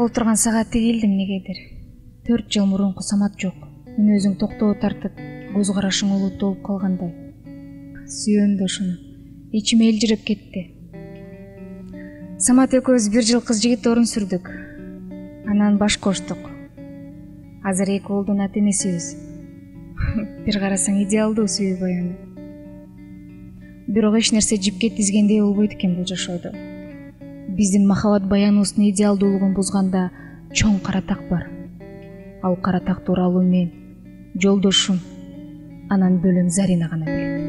болуп турган саатты келдим негедир. 4 жыл мурунку Самат жок. Мен өзүң токтоо тартып, көз карашың улуттуу болуп калгандай. Сүйөм да ушуну. Ичим элжиреп кетти. Самат экөөбүз 1 жыл кыз жигит орун сүрдүк. Анан баш коштук. Азыр 2 уулдун ата энесибиз. Бир карасаң идеалдуу сүйүү баяны. Бирок эч нерсе жипке тизгендей болбойт экен бул жашоодо. Биздин махабат баяныбыздын идеалдуулугун бузганда чоң кара так бар. Ал кара так тууралуу мен, жолдошум, анан бөлөм Зарина гана билет.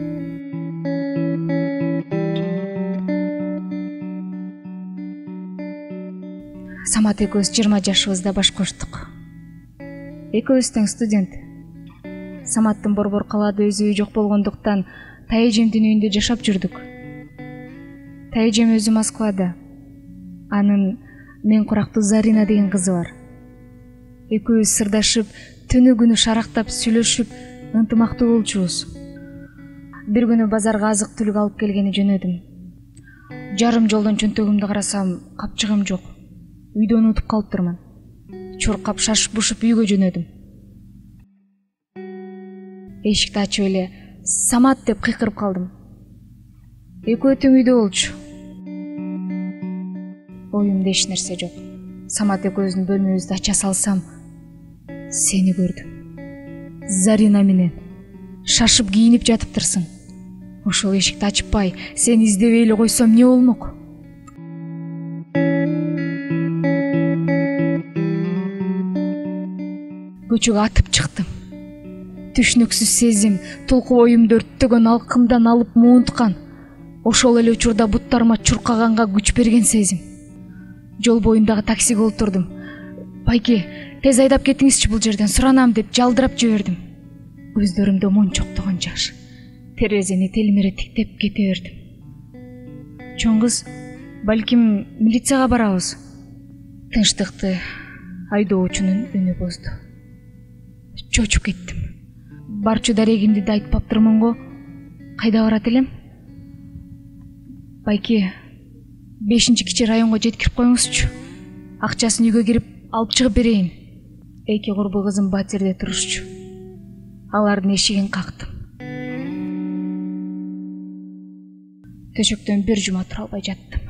Самат экөөбүз 20 жашыбызда баш коштук. Экөөбүз тең студент. Саматтын борбор калаада өз үйү жок болгондуктан тайэжемдин үйүндө жашап жүрдүк. Тайэжем өзү Москвада. Анын мен курактуу Зарина деген кызы бар. Экөөбүз сырдашып, түнү күнү шарактап сүйлөшүп, ынтымактуу болчубуз. Бир күнү базарга азык түлүк алып келгени жөнөдүм. Жарым жолдон чөнтөгүмдү карасам, капчыгым жок. Үйдө унутуп калыптырмын. Чуркап шашып бушуп үйгө жөнөдүм. Эшикти ачып эле Самат деп кыйкырып калдым. Экөө тең үйдө болчу. Оюмда эч нерсе жок. Самат экөөбүздүн бөлмөбүздү ача салсам, сени көрдүм. Зарина менен шашып кийинип жатыптырсың. Ошол эшикти ачпай, сени издебей эле койсом эмне болмок? Көчөгө атып чыктым. Түшнөксүз сезим толкуп оюмду өрттөгөн алкымдан алып муунткан. Ошол эле учурда буттарыма чуркаганга күч берген сезим. Жол боюндагы таксиге отурдум. Байке, тез айдап кетиңизчи бул жерден, суранам деп жалдырап жибердим. Көздөрүмдө мончоктогон жаш. Терезени телмире тиктеп кете бердим. Чоң кыз, балким милицияга барабыз. Тынчтыкты айдоочунун үнү бозду. Чочуп кеттим. Барчу дарегимди да айтпаптырмын го. Кайда барат элем? Байке, 5-кичи районго жеткирип коюңузчу. Акчасын үйгө кирип алып чыгып берейин. 2 курбу кызым батирде турушчу. Алардын эшигин кактым. Төшөктөн 1 жума тура албай жаттым.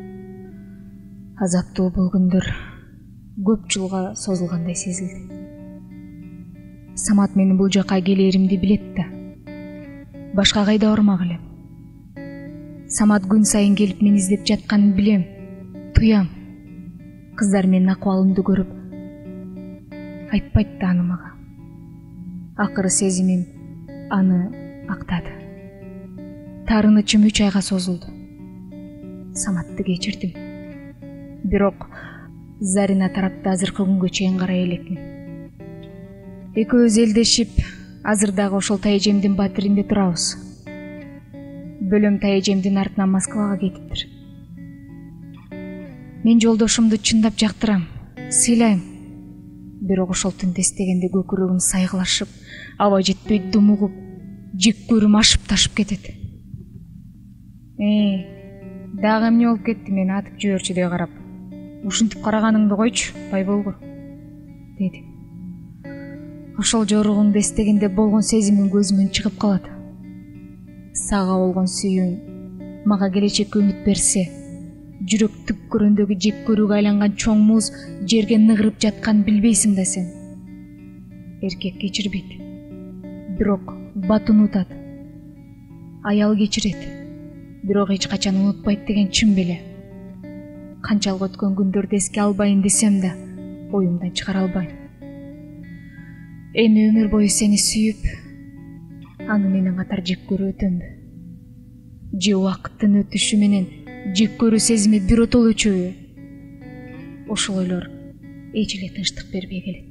Азаптуу бул күндөр көп жылга созулгандай сезилди. Самат менин бул жака келеримди билет да. Башка кайда бармак элем. Самат күн сайын келип мени издеп жатканын билем. Туям. Кыздар менин акыбалымды көрүп айтпайт да аны мага. Акыры сезимим аны актады. Тарынычым 3 айга созулду. Саматты кечирдим. Бирок Зарина тарапта азыркы күнгө чейин карай элекмин. Экөөбүз элдешип, азыр дагы ошол тайэжемдин батиринде турабыз. Бөлөм тайэжемдин артынан Москвага кетиптир. Мен жолдошумду чындап жактырам, сыйлайм. Бирок ошол түндө эстегенде көкүрөгүм сайгылашып, аба жетпей думугуп, жек көрүм ашып ташып кетет. Дагы эмне болуп кетти, мени атып жиберчүдөй карап. Ушинтип караганыңды койчу, бай болгу, деди. Ошол жоругуңду эстегенде болгон сезимим көзүмөн чыгып калат. Сага болгон сүйүүң мага келечекке үмүт берсе, жүрөк түпкөрүндөгү жек көрүүгө айланган чоң муз жерге ныгырып жатканын билбейсиң да сен. Эркек кечирбейт, бирок бат унутат. Аял кечирет, бирок эч качан унутпайт деген чын беле. Канчалык өткөн күндөрдү эске албайын десем да, оюмдан чыгара албайм. Эми өмүр бою сени сүйүп, аны менен катар жек көрүү өтөмбү? Же убакыттын өтүшү менен жек көрүү сезими биротоло өчөбү? Ошол ойлор эч эле тынчтык бербей келет.